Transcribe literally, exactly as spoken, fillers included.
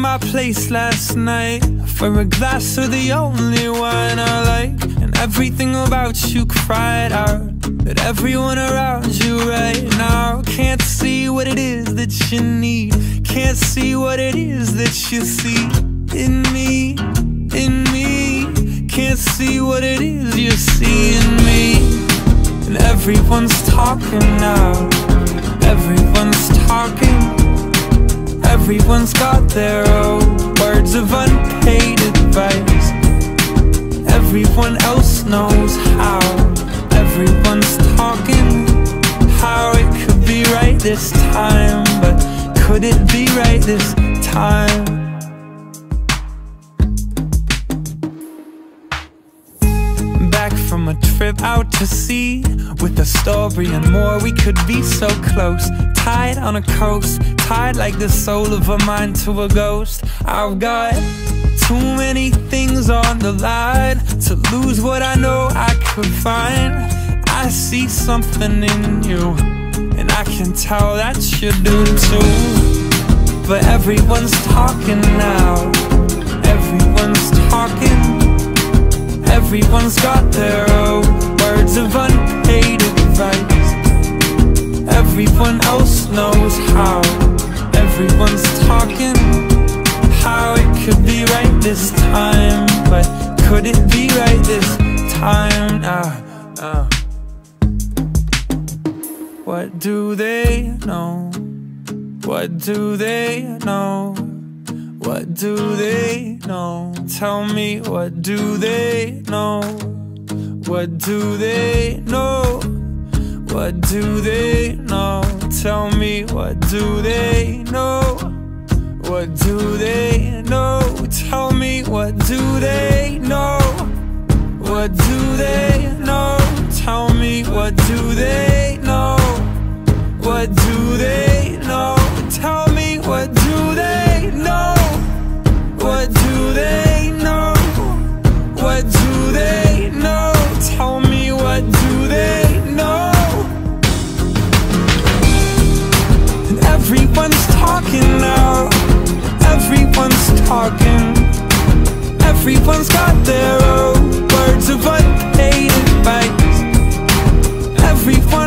my place last night for a glass of the only wine I like, and everything about you cried out that everyone around you right now can't see what it is that you need, can't see what it is that you see in me, in me, can't see what it is you see in me. And everyone's talking now, everyone's talking, everyone's got their own words of unpaid advice. Everyone else knows how, everyone's talking how it could be right this time, but could it be right this time? Back from a trip out to sea with a story and more, we could be so close, tied on a coast, tied like the soul of a mind to a ghost. I've got too many things on the line to lose what I know I could find. I see something in you, and I can tell that you do too. But everyone's talking now, everyone's talking, everyone's got their own words of unpaid advice. Everyone else knows how, everyone's talking how it could be right this time, but could it be right this time? Uh, uh. What do they know? What do they know? What do they know? Tell me, what do they know? What do they know? What do they know? Tell me, what do they know? What do they know? Tell me, what do they know? What do they know? Tell me, what do they know? What do they know? Tell me, what do they know? What do they know? What do they know? Tell me, what do they know? And everyone's talking now, everyone's talking, everyone's got their own words of unpaid advice. Everyone